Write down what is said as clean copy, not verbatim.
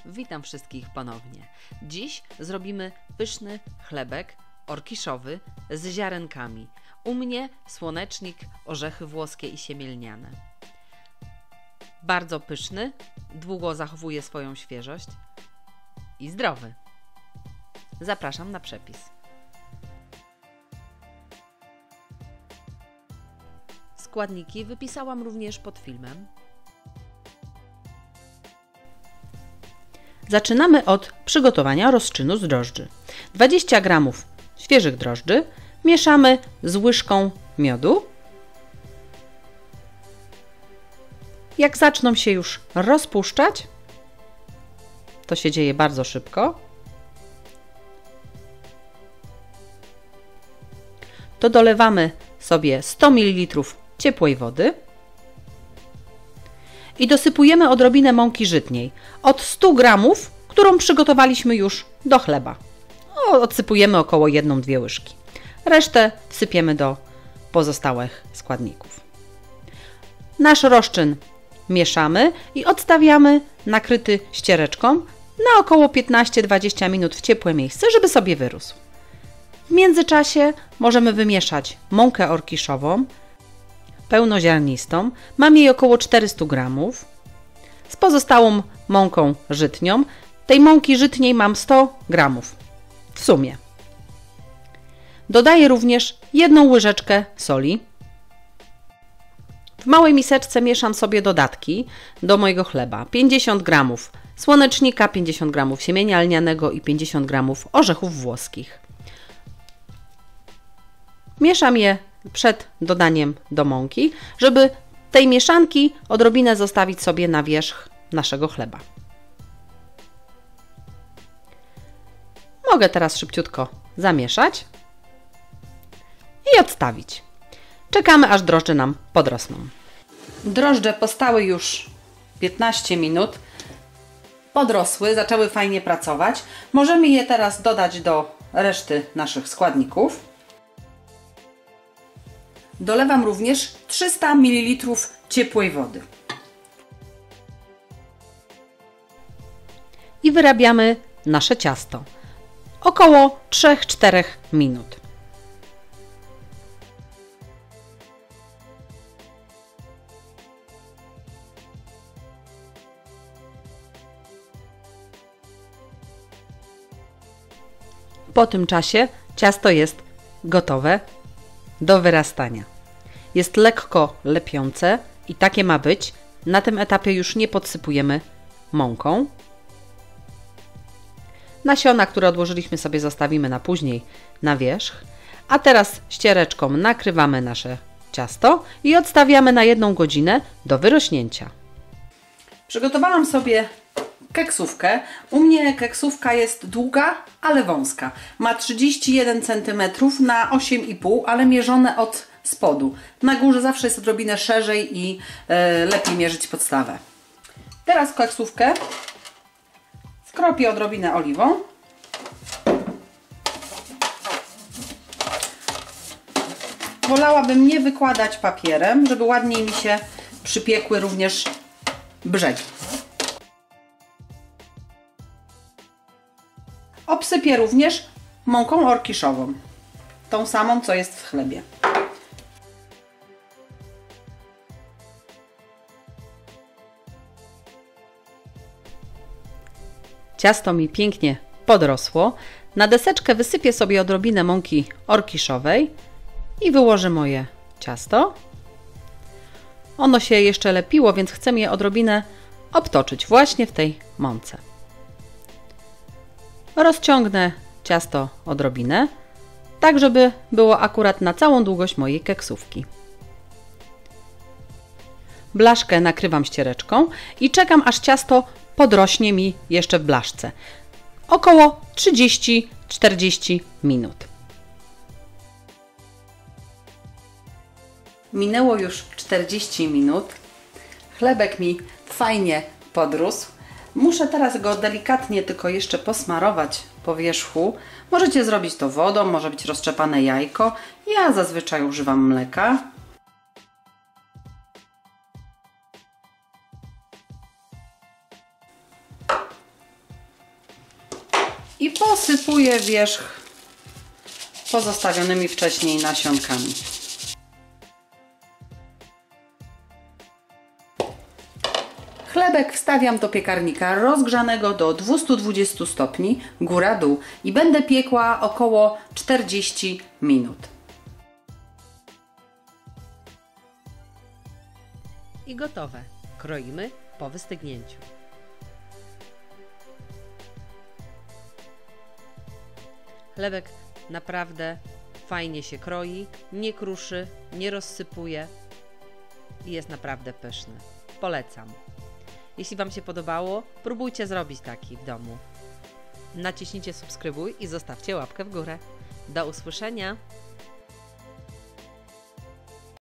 Witam wszystkich ponownie. Dziś zrobimy pyszny chlebek orkiszowy z ziarenkami. U mnie słonecznik, orzechy włoskie i siemielniane. Bardzo pyszny, długo zachowuje swoją świeżość i zdrowy. Zapraszam na przepis. Składniki wypisałam również pod filmem. Zaczynamy od przygotowania rozczynu z drożdży. 20 g świeżych drożdży mieszamy z łyżką miodu. Jak zaczną się już rozpuszczać, to się dzieje bardzo szybko, to dolewamy sobie 100 ml ciepłej wody i dosypujemy odrobinę mąki żytniej od 100 g, którą przygotowaliśmy już do chleba. Odsypujemy około 1-2 łyżki. Resztę wsypiemy do pozostałych składników. Nasz rozczyn mieszamy i odstawiamy nakryty ściereczką na około 15-20 minut w ciepłe miejsce, żeby sobie wyrósł. W międzyczasie możemy wymieszać mąkę orkiszową, pełnoziarnistą. Mam jej około 400 g. Z pozostałą mąką żytnią. Tej mąki żytniej mam 100 g w sumie. Dodaję również 1 łyżeczkę soli. W małej miseczce mieszam sobie dodatki do mojego chleba. 50 g słonecznika, 50 g siemienia lnianego i 50 g orzechów włoskich. Mieszam je przed dodaniem do mąki, żeby tej mieszanki odrobinę zostawić sobie na wierzch naszego chleba. Mogę teraz szybciutko zamieszać i odstawić. Czekamy, aż drożdże nam podrosną. Drożdże postały już 15 minut. Podrosły, zaczęły fajnie pracować. Możemy je teraz dodać do reszty naszych składników. Dolewam również 300 ml ciepłej wody. I wyrabiamy nasze ciasto. Około 3-4 minut. Po tym czasie ciasto jest gotowe do wyrastania. Jest lekko lepiące i takie ma być. Na tym etapie już nie podsypujemy mąką. Nasiona, które odłożyliśmy sobie, zostawimy na później na wierzch. A teraz ściereczką nakrywamy nasze ciasto i odstawiamy na 1 godzinę do wyrośnięcia. Przygotowałam sobie keksówkę. U mnie keksówka jest długa, ale wąska. Ma 31 cm na 8,5, ale mierzone od spodu. Na górze zawsze jest odrobinę szerzej i lepiej mierzyć podstawę. Teraz keksówkę skropię odrobinę oliwą. Wolałabym nie wykładać papierem, żeby ładniej mi się przypiekły również brzegi. Obsypię również mąką orkiszową, tą samą, co jest w chlebie. Ciasto mi pięknie podrosło. Na deseczkę wysypię sobie odrobinę mąki orkiszowej i wyłożę moje ciasto. Ono się jeszcze lepiło, więc chcę je odrobinę obtoczyć właśnie w tej mące. Rozciągnę ciasto odrobinę, tak żeby było akurat na całą długość mojej keksówki. Blaszkę nakrywam ściereczką i czekam, aż ciasto podrośnie mi jeszcze w blaszce. Około 30-40 minut. Minęło już 40 minut. Chlebek mi fajnie podrósł. Muszę teraz go delikatnie tylko jeszcze posmarować po wierzchu. Możecie zrobić to wodą, może być rozczepane jajko. Ja zazwyczaj używam mleka. i posypuję wierzch pozostawionymi wcześniej nasionkami. Chlebek wstawiam do piekarnika rozgrzanego do 220 stopni, góra-dół, i będę piekła około 40 minut. I gotowe. Kroimy po wystygnięciu. Chlebek naprawdę fajnie się kroi, nie kruszy, nie rozsypuje i jest naprawdę pyszny. Polecam. Jeśli Wam się podobało, próbujcie zrobić taki w domu. Naciśnijcie subskrybuj i zostawcie łapkę w górę. Do usłyszenia!